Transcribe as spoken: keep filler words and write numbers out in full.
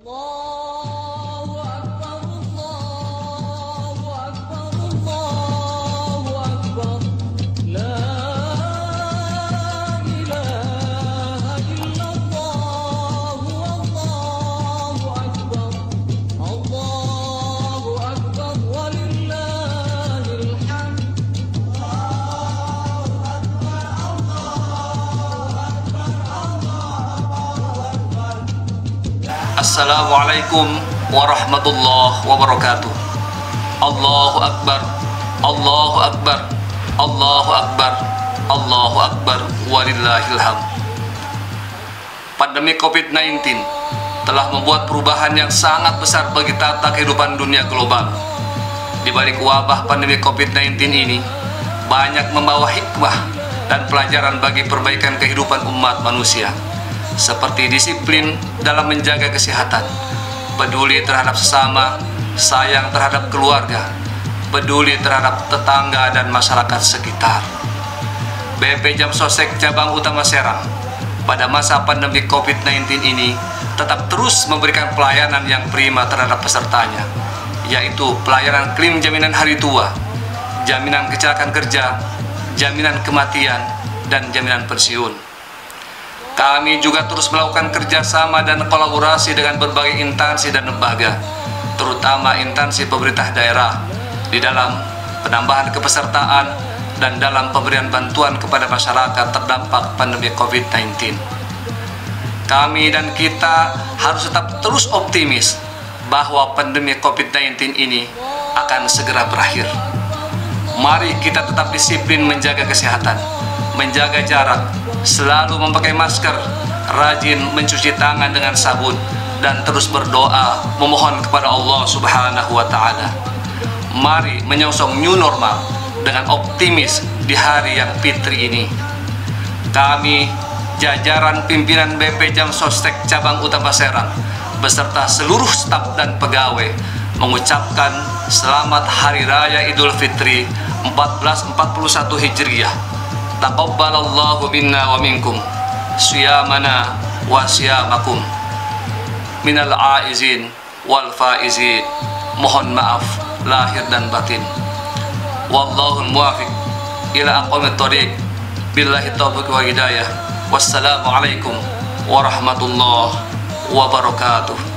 Allahu Akbar, Allahu Akbar, Allahu Akbar. La ilaha illallah, Allahu Akbar. Allahu Akbar, walillahil hamd. Assalamualaikum warahmatullahi wabarakatuh. Allahu Akbar, Allahu Akbar, Allahu Akbar, Allahu Akbar, walillahil hamd. Pandemi covid sembilan belas telah membuat perubahan yang sangat besar bagi tata kehidupan dunia global. Di balik wabah pandemi covid sembilan belas ini, banyak membawa hikmah dan pelajaran bagi perbaikan kehidupan umat manusia, seperti disiplin dalam menjaga kesehatan, peduli terhadap sesama, sayang terhadap keluarga, peduli terhadap tetangga dan masyarakat sekitar. B P Jam Sostek Cabang Utama Serang pada masa pandemi covid sembilan belas ini tetap terus memberikan pelayanan yang prima terhadap pesertanya, yaitu pelayanan klaim jaminan hari tua, jaminan kecelakaan kerja, jaminan kematian, dan jaminan pensiun. Kami juga terus melakukan kerjasama dan kolaborasi dengan berbagai instansi dan lembaga, terutama instansi pemerintah daerah, di dalam penambahan kepesertaan dan dalam pemberian bantuan kepada masyarakat terdampak pandemi covid sembilan belas. Kami dan kita harus tetap terus optimis bahwa pandemi covid sembilan belas ini akan segera berakhir. Mari kita tetap disiplin menjaga kesehatan, menjaga jarak, selalu memakai masker, rajin mencuci tangan dengan sabun, dan terus berdoa memohon kepada Allah Subhanahu wa Ta'ala. Mari menyongsong new normal dengan optimis di hari yang fitri ini. Kami, jajaran pimpinan B P Jam Sostek Cabang Utama Serang beserta seluruh staf dan pegawai mengucapkan selamat Hari Raya Idul Fitri seribu empat ratus empat puluh satu Hijriah. Taqabbalallahu minna wa minkum siyamana wa siyamakum minal aizin wal faizin. Mohon maaf lahir dan batin. Wallahul muwafiq ila aqwamit thoriq. Billahi taufiq wa hidayah. Wassalamualaikum warahmatullahi wabarakatuh.